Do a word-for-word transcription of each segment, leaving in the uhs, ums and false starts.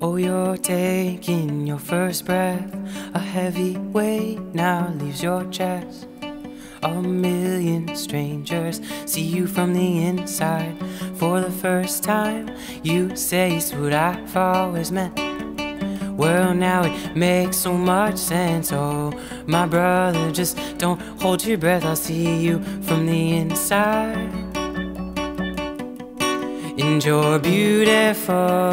Oh, you're taking your first breath. A heavy weight now leaves your chest. A million strangers see you from the inside. For the first time you say it's what I've always meant. Well, now it makes so much sense. Oh, my brother, just don't hold your breath. I'll see you from the inside. And you're beautiful,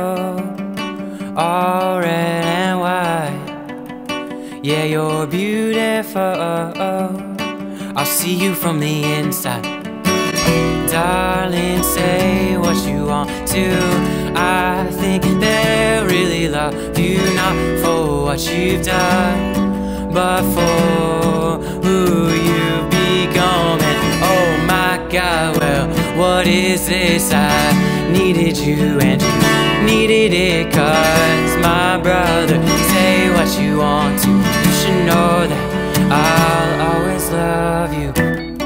all red and white. Yeah, you're beautiful. I'll see you from the inside. Darling, say what you want to. I think they'll really love you, not for what you've done, but for who you've become. And oh my God, well, what is this? I needed you and you needed it, 'cause my brother, say what you want to. You should know that I'll always love you.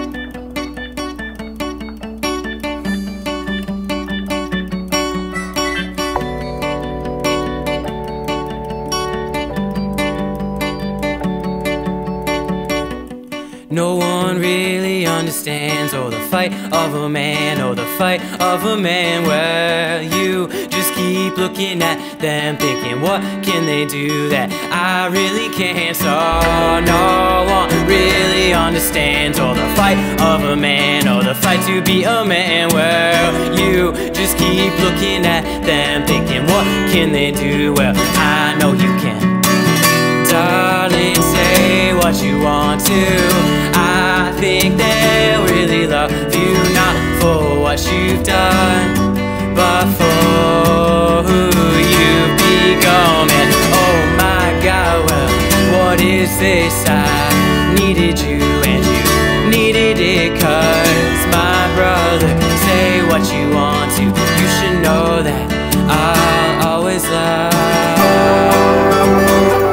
No one really understands, oh, the fight of a man, oh, the fight of a man. Well, you just keep looking at them, thinking, what can they do that I really can't? So no one really understands, oh, the fight of a man, oh, the fight to be a man. Well, you just keep looking at them, thinking, what can they do? Well, I know you can. Darling, say what you want to. I think they'll really love you, not for what you've done, but for who you've become. And oh my God, well, what is this? I needed you and you needed it, 'cause my brother, say what you want to. You should know that I'll always love you.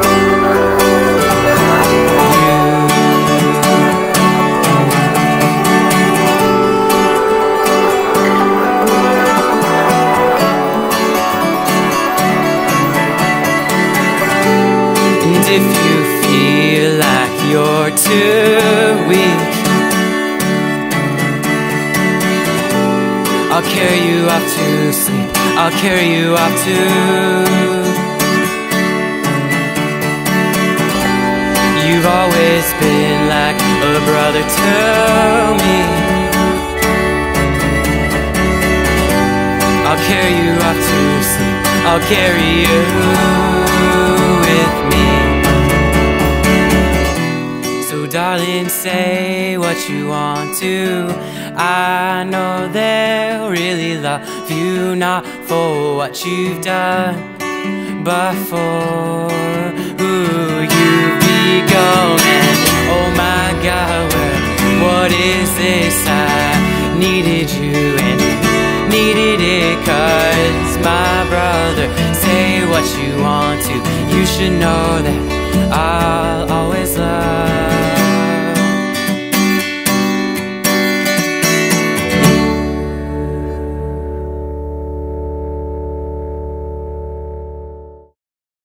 If you feel like you're too weak, I'll carry you off to sleep. I'll carry you off to. You've always been like a brother to me. I'll carry you off to sleep. I'll carry you with me. So darling, say what you want to. I know they'll really love you, not for what you've done, but for who you've become. And oh my God, well, what is this? I needed you and you needed it, 'cause my brother, say what you want to. You should know that I'll always love you.